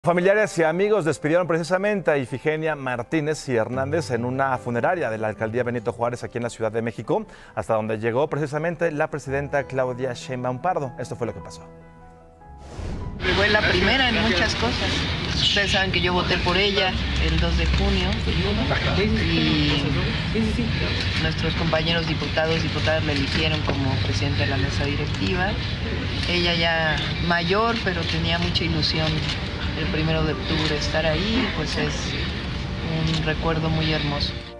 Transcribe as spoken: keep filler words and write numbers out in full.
Familiares y amigos despidieron precisamente a Ifigenia Martínez y Hernández en una funeraria de la alcaldía Benito Juárez aquí en la Ciudad de México, hasta donde llegó precisamente la presidenta Claudia Sheinbaum Pardo. Esto fue lo que pasó. Fue la primera en muchas cosas. Ustedes saben que yo voté por ella el dos de junio y nuestros compañeros diputados y diputadas la eligieron como presidenta de la mesa directiva. Ella ya mayor, pero tenía mucha ilusión el primero de octubre estar ahí, pues es un recuerdo muy hermoso.